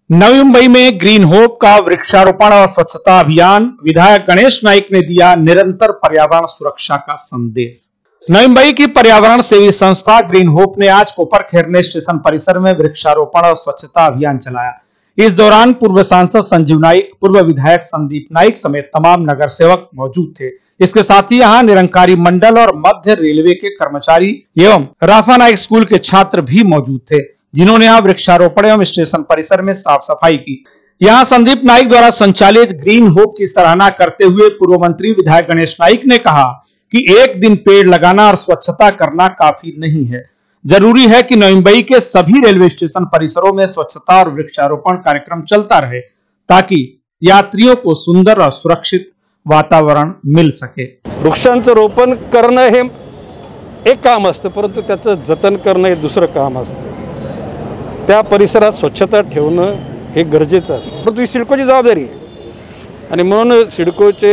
नवी मुंबई में green hope का वृक्षारोपण और स्वच्छता अभियान। विधायक गणेश नाइक ने दिया निरंतर पर्यावरण सुरक्षा का संदेश। नवी मुंबई की पर्यावरण सेवी संस्था ग्रीन होप ने आज कोपर खैरने स्टेशन परिसर में वृक्षारोपण और स्वच्छता अभियान चलाया। इस दौरान पूर्व सांसद संजीव नाइक, पूर्व विधायक संदीप नाइक समेत तमाम नगर सेवक मौजूद थे। इसके साथ ही यहाँ निरंकारी मंडल और मध्य रेलवे के कर्मचारी एवं राफा नाइक स्कूल के छात्र भी मौजूद थे, जिन्होंने यहाँ वृक्षारोपण एवं स्टेशन परिसर में साफ सफाई की। यहाँ संदीप नाइक द्वारा संचालित ग्रीन होप की सराहना करते हुए पूर्व मंत्री विधायक गणेश नाइक ने कहा कि एक दिन पेड़ लगाना और स्वच्छता करना काफी नहीं है, जरूरी है कि नवी मुंबई के सभी रेलवे स्टेशन परिसरों में स्वच्छता और वृक्षारोपण कार्यक्रम चलता रहे, ताकि यात्रियों को सुंदर और सुरक्षित वातावरण मिल सके। वृक्षांचं रोपण करणं हे एक काम असतं, परंतु त्याचं जतन करणं हे दुसरं काम असतं। त्या परिसरात स्वच्छता ठेवणं हे गरजेचं असतं, परंतु ही सिडकोची जबाबदारी आहे। आणि म्हणून सिडकोचे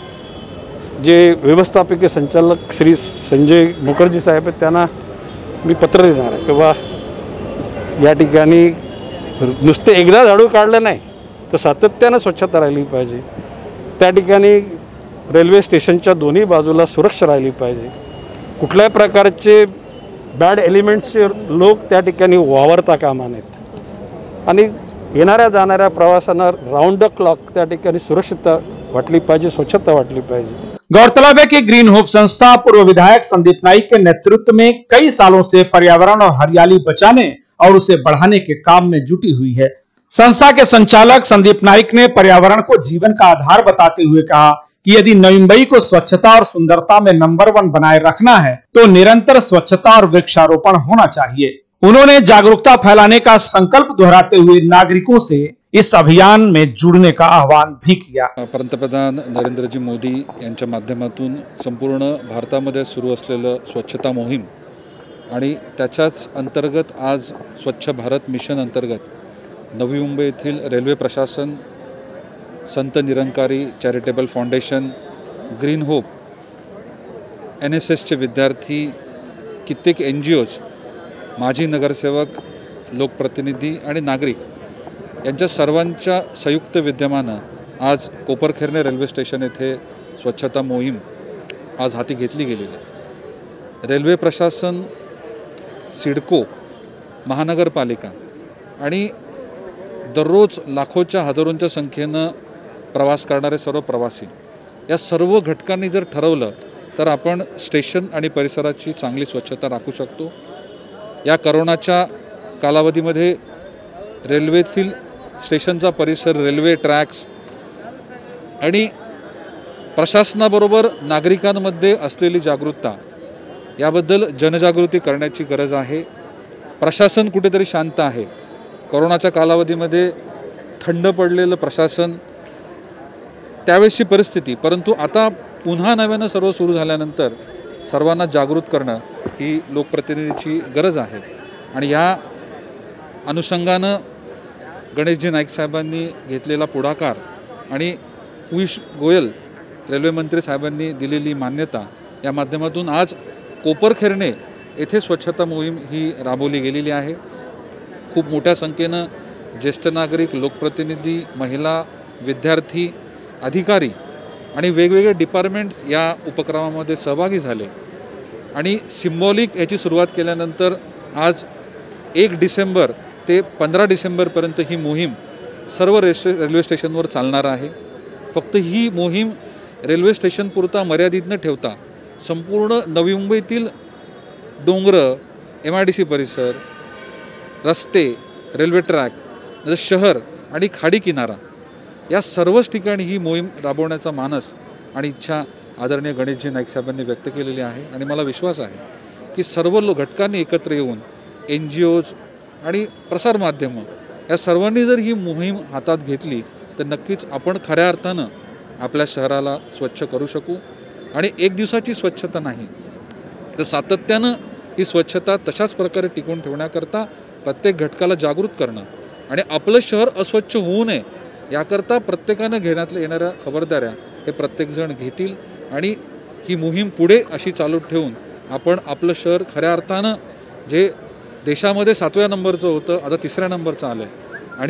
जे व्यवस्थापकीय संचालक श्री संजय मुखर्जी साहेब आहेत, त्यांना मी पत्र देणार आहे किंवा या ठिकाणी नुसते एकदा झाडू काढलं नाही तर सातत्यानं स्वच्छता राहिली पाहिजे। त्या ठिकाणी रेल्वे स्टेशनच्या दोन्ही बाजूला सुरक्षा राहिली पाहिजे। कुठल्याही प्रकारचे बॅड एलिमेंट्सचे लोक त्या ठिकाणी वावरता कामा नयेत आणि येणाऱ्या जाणाऱ्या प्रवाशांना राउंड द क्लॉक त्या ठिकाणी सुरक्षितता वाटली पाहिजे, स्वच्छता वाटली पाहिजे। गौरतलब है कि ग्रीन होप संस्था पूर्व विधायक संदीप नाइक के नेतृत्व में कई सालों से पर्यावरण और हरियाली बचाने और उसे बढ़ाने के काम में जुटी हुई है। संस्था के संचालक संदीप नाइक ने पर्यावरण को जीवन का आधार बताते हुए कहा कि यदि नवी मुंबई को स्वच्छता और सुंदरता में नंबर 1 बनाए रखना है तो निरंतर स्वच्छता और वृक्षारोपण होना चाहिए। उन्होंने जागरूकता फैलाने का संकल्प दोहराते हुए नागरिकों से इस अभियान में जुड़ने का आह्वान भी किया। पंतप्रधान नरेंद्रजी मोदी यांच्या माध्यमातून संपूर्ण भारतामध्ये सुरू असलेलं स्वच्छता मोहीम आणि त्याच्याच अंतर्गत आज स्वच्छ भारत मिशन अंतर्गत नवी मुंबई येथील रेल्वे प्रशासन, Sant Nirankari charitable foundation, green hope, NSSचे विद्यार्थी, कित्येक NGOज, माजी नगरसेवक, लोकप्रतिनिधी आणि नागरिक यांच्या सर्वांच्या संयुक्त विद्यमानं आज कोपर खैरने रेल्वे स्टेशन येथे स्वच्छता मोहीम आज हाती घेतली गेलेली आहे। रेल्वे प्रशासन, सिडको, महानगरपालिका आणि दररोज लाखोच्या हजारोंच्या संख्येनं प्रवास करणारे सर्व प्रवासी या सर्व घटकांनी जर ठरवलं तर आपण स्टेशन आणि परिसराची चांगली स्वच्छता राखू शकतो। या कोरोनाच्या कालावधीमध्ये रेल्वेतील स्टेशनचा परिसर, रेल्वे ट्रॅक्स आणि प्रशासनाबरोबर नागरिकांमध्ये असलेली जागरूकता याबद्दल जनजागृती करण्याची गरज आहे। प्रशासन कुठेतरी शांत आहे। कोरोनाच्या कालावधीमध्ये थंड पडलेलं प्रशासन, त्यावेळची परिस्थिती, परंतु आता पुन्हा नव्यानं सर्व सुरू झाल्यानंतर सर्वांना जागृत करणं ही लोकप्रतिनिधीची गरज आहे। आणि या अनुषंगानं गणेशजी नाईक साहेबांनी घेतलेला पुढाकार आणि पियुष गोयल रेल्वे मंत्री साहेबांनी दिलेली मान्यता या माध्यमातून आज कोपर खैरने येथे स्वच्छता मोहीम ही राबवली गेलेली आहे। खूप मोठ्या संख्येनं ज्येष्ठ नागरिक, लोकप्रतिनिधी, महिला, विद्यार्थी, अधिकारी आणि वेगवेगळे डिपार्टमेंट्स या उपक्रमामध्ये सहभागी झाले आणि सिम्बॉलिक याची सुरुवात केल्यानंतर आज 1 डिसेंबर ते 15 डिसेंबरपर्यंत ही मोहीम सर्व रेल्वे स्टेशनवर चालणार आहे। फक्त ही मोहीम रेल्वे स्टेशनपुरता मर्यादित न ठेवता संपूर्ण नवी मुंबईतील डोंगरं, MIDC परिसर, रस्ते, रेल्वे ट्रॅक, शहर आणि खाडी किनारा या सर्वच ठिकाणी ही मोहीम राबवण्याचा मानस आणि इच्छा आदरणीय गणेशजी नाईक साहेबांनी व्यक्त केलेली आहे। आणि मला विश्वास आहे की सर्व घटकांनी एकत्र येऊन NGOज आणि प्रसारमाध्यमं या सर्वांनी जर ही मोहीम हातात घेतली तर नक्कीच आपण खऱ्या अर्थानं आपल्या शहराला स्वच्छ करू शकू। आणि एक दिवसाची स्वच्छता नाही तर सातत्यानं ही स्वच्छता तशाच प्रकारे टिकवून ठेवण्याकरता प्रत्येक घटकाला जागृत करणं आणि आपलं शहर अस्वच्छ होऊ नये याकरता प्रत्येकानं घेण्यात येणाऱ्या खबरदाऱ्या हे प्रत्येकजण घेतील आणि ही मोहीम पुढे अशी चालू ठेवून आपण आपलं शहर खऱ्या अर्थानं जे देशामध्ये 7व्या नंबरचं होतं आता 3ऱ्या नंबरचं आलं आहे आणि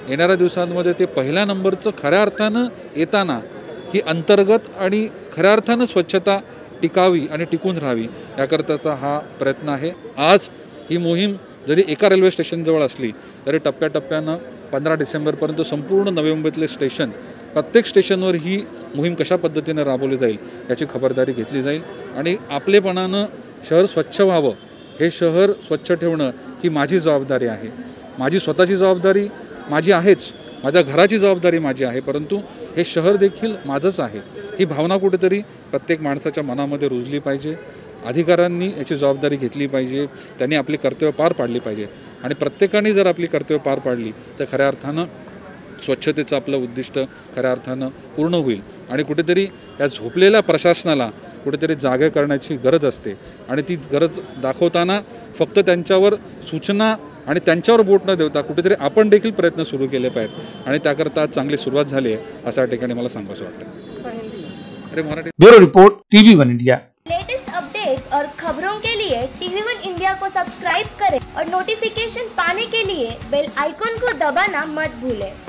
येणाऱ्या दिवसांमध्ये ते पहिल्या नंबरचं खऱ्या अर्थानं येताना ही अंतर्गत आणि खऱ्या अर्थानं स्वच्छता टिकावी आणि टिकून राहावी याकरताचा हा प्रयत्न आहे. आज ही मोहीम जरी एका रेल्वे स्टेशनजवळ असली तरी टप्प्याटप्प्यानं 15 डिसेंबरपर्यंत संपूर्ण नवी मुंबईतले स्टेशन प्रत्येक स्टेशनवर ही मोहीम कशा पद्धतीनं राबवली जाईल याची खबरदारी घेतली जाईल आणि आपलेपणानं शहर स्वच्छ व्हावं, हे शहर स्वच्छ ठेवणं ही माझी जबाबदारी आहे. माझी स्वतःची जबाबदारी माझी आहेच, माझ्या घराची जबाबदारी माझी आहे, परंतु हे शहर देखील माझंच आहे. ही भावना कुठेतरी प्रत्येक माणसाच्या मनामध्ये रुजली पाहिजे. अधिकाऱ्यांनी याची जबाबदारी घेतली पाहिजे, त्यांनी आपली कर्तव्य पार पाडली पाहिजे आणि प्रत्येकाने जर आपली कर्तव्य पार पाडली तर खऱ्या अर्थानं स्वच्छतेचं आपलं उद्दिष्ट खऱ्या अर्थानं पूर्ण होईल आणि कुठेतरी या झोपलेल्या प्रशासनाला कुठेतरी जागे करण्याची गरज असते आणि ती गरज दाखवताना फक्त त्यांच्यावर सूचना आणि त्यांच्यावर बोट न देता कुठेतरी आपण देखील प्रयत्न सुरू केले पाहिजेत आणि त्याकरता आज चांगली सुरुवात झाली आहे असं या ठिकाणी मला सांगावंसं वाटतं. अरे Marathi bureau report TV1 India. Latest update और खबरों के लिए TV1 इंडिया को सब्सक्राइब करें और नोटिफिकेशन पाने के लिए बेल आइकॉन को दबाना मत भूलें.